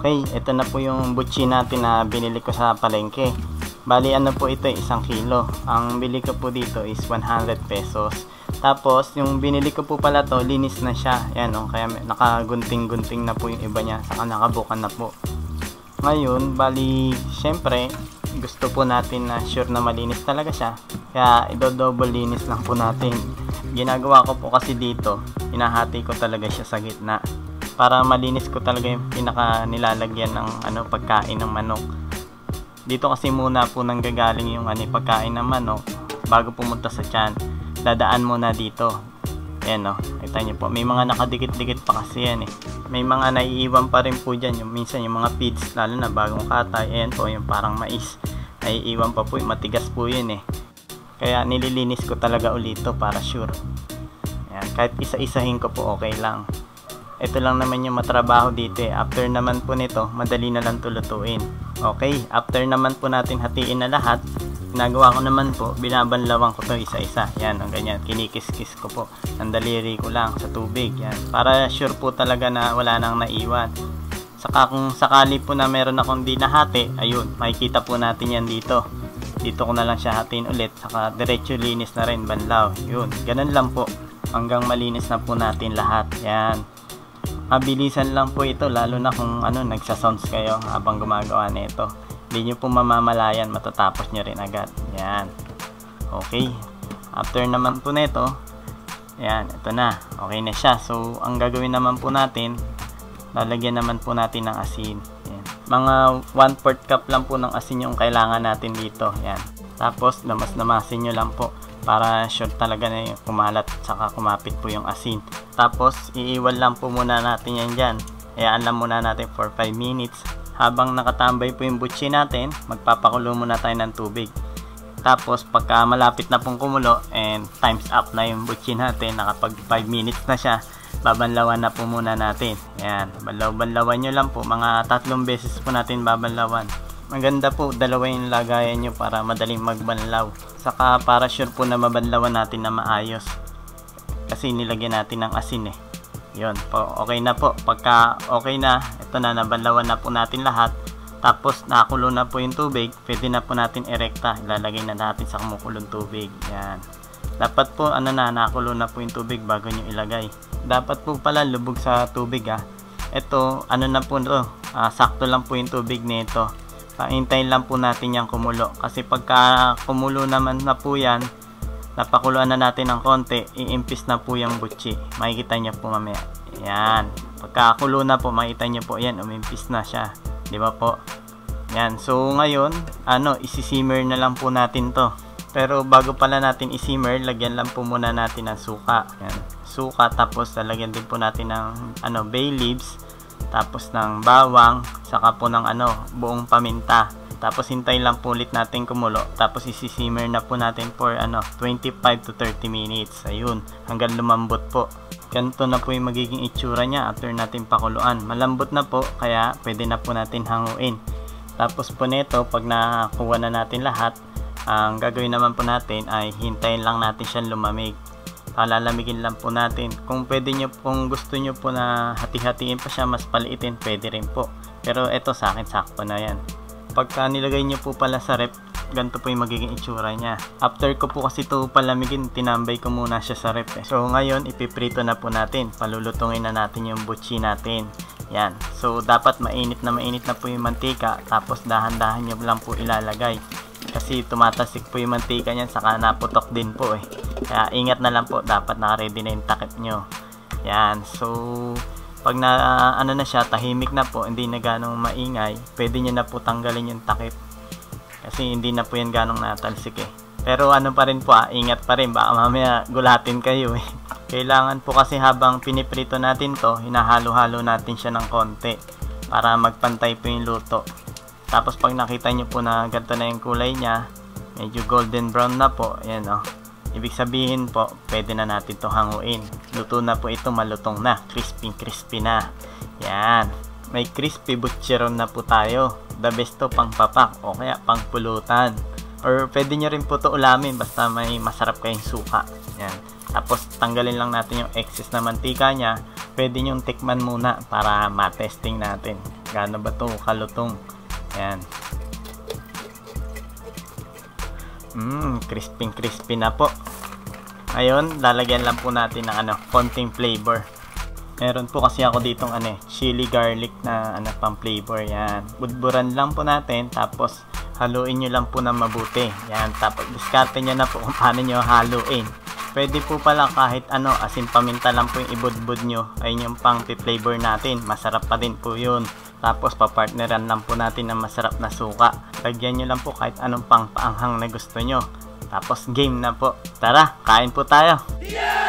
Okay, ito na po yung butchi natin na binili ko sa palengke. Bali ano po ito, 1 kilo. Ang bili ko po dito is 100 pesos. Tapos yung binili ko po pala to, linis na siya. Yan o, kaya nakagunting-gunting na po yung iba niya, saka nakabukan na po. Ngayon, bali syempre gusto po natin na sure na malinis talaga siya. Kaya i-double linis lang po natin. Ginagawa ko po kasi dito, hinahati ko talaga siya sa gitna para malinis ko talaga yung pinaka nilalagyan ng pagkain ng manok. Dito kasi muna po nanggagaling yung pagkain ng manok bago pumunta sa tiyan. Dadaan muna dito. Ayan o, kita nyo po. May mga nakadikit-dikit pa kasi yan eh. May mga naiiwan pa rin po dyan. Minsan yung mga feeds, lalo na bagong katay. Ayan po, yung parang mais. Naiiwan pa po, matigas po yun eh. Kaya nililinis ko talaga ulit ito para sure. Ayan, kahit isa-isahin ko po okay lang. Ito lang naman yung matrabaho dito eh. After naman po nito, madali na lang tulutuin. Okay, after naman po natin hatiin na lahat, ginagawa ko naman po, binabanlawan ko to isa-isa. Yan, ang ganyan, kinikis-kis ko po. Ang daliri ko lang sa tubig. Yan, para sure po talaga na wala nang naiwan. Saka kung sakali po na meron akong di nahati, ayun, makikita po natin yan dito. Dito ko na lang siya hatiin ulit. Saka diretso linis na rin, banlaw. Yun, ganun lang po. Hanggang malinis na po natin lahat. Yan. Mabilisan lang po ito, lalo na kung nagsasounds kayo habang gumagawa nito. Hindi nyo po mamamalayan, matatapos nyo rin agad. Yan. Okay. After naman po nito, yan, ito na. Okay na siya. So, ang gagawin naman po natin, lalagyan naman po natin ng asin. Yan. Mga 1/4 cup lang po ng asin yung kailangan natin dito. Yan. Tapos, lamas-lamasin nyo lang po para sure talaga na yung kumalat saka kumapit po yung asin. Tapos iiwan lang po muna natin yan dyan. Hayaan lang muna natin for 5 minutes. Habang nakatambay po yung butchi natin, magpapakulo muna tayo ng tubig. Tapos pagka malapit na pong kumulo and times up na yung butchi natin, nakapag 5 minutes na siya, babanlawan na po muna natin. Yan, banlaw-banlawan nyo lang po, mga 3 beses po natin babanlawan. Maganda po, dalawa yung lagayan nyo para madaling magbanlaw. Saka para sure po na mabanlawan natin na maayos. Kasi nilagyan natin ng asin eh. Yun po, okay na po. Pagka okay na, ito na, nabanlawan na po natin lahat. Tapos nakakulo na po yung tubig, pwede na po natin erekta. Ilalagay na natin sa kumukulong tubig. Yan. Dapat po, nakakulo na po yung tubig bago nyo ilagay. Dapat po pala lubog sa tubig ah. Ito, na po ito. Sakto lang po yung tubig nito. Pahintayin lang po natin yung kumulo. Kasi pagka kumulo naman na po yan, napakuluan na natin ng konti, iimpis na po yung butchi. Makikita nyo po mamaya. Yan. Pagka kulo na po, makikita nyo po yan, umimpis na siya. Di ba po? Yan. So ngayon, isi-simmer na lang po natin to. Pero bago pala natin i-simmer, lagyan lang po muna natin ng suka. Yan. Suka, tapos lalagyan din po natin ng bay leaves. Tapos ng bawang, saka po ng buong paminta. Tapos hintayin lang po ulit natin kumulo. Tapos isi-simmer na po natin for 25 to 30 minutes. Ayun, hanggang lumambot po. Ganito na po yung magiging itsura niya after natin pakuluan. Malambot na po, kaya pwede na po natin hanguin. Tapos po nito, pag nakuha na natin lahat, ang gagawin naman po natin ay hintayin lang natin siyang lumamig. Lalamigin lang po natin. Kung pwede nyo, kung gusto nyo po na hati-hatiin pa siya, mas paliitin, pwede rin po. Pero ito sa akin, sakto na yan. Pagka nilagay nyo po pala sa rep, ganito po yung magiging itsura niya. After ko po kasi ito palamigin, tinambay ko muna siya sa rep. So ngayon, ipiprito na po natin. Palulutungin na natin yung butchi natin. Yan. So dapat mainit na po yung mantika. Tapos dahan-dahan nyo lang po ilalagay. Kasi tumatasik po yung mantika niyan, saka naputok din po eh. Kaya ingat na lang po, dapat naka-ready na yung takip nyo. Yan. So pag na siya, tahimik na po, hindi na ganong maingay, pwede nyo na po tanggalin yung takip. Kasi hindi na po yan ganong natalsik eh. Pero pa rin po, ingat pa rin, baka mamaya gulatin kayo eh. Kailangan po kasi habang piniprito natin to, hinahalo-halo natin siya ng konti para magpantay po yung luto. Tapos pag nakita nyo po na ganito na yung kulay niya, medyo golden brown na po, ayan o. Ibig sabihin po, pwede na natin to hanguin. Luto na po ito, malutong na, crispy na. Yan. May crispy butcheron na po tayo. The best to pang papak o kaya pang pulutan. Or pwede nyo rin po to ulamin basta may masarap kayong suka. Yan. Tapos tanggalin lang natin yung excess na mantika niya. Pwede nyong tikman muna para matesting natin. gaano ba to kalutong. Ayan. Crispy na po. Ngayon, lalagyan lang po natin ng konting flavor. Meron po kasi ako ditong chili garlic na pang flavor. Yan. Budburan lang po natin, tapos haluin nyo lang po na mabuti. Yan. Tapos diskarte nyo na po kung paano nyo haluin. Pwede po pala kahit asin paminta lang po yung ibudbud nyo. Ayun yung pang flavor natin. Masarap pa din po yun. Tapos papartneran lang po natin ng masarap na suka. Lagyan nyo lang po kahit anong pang paanghang na gusto nyo. Tapos game na po. Tara, kain po tayo. Yeah!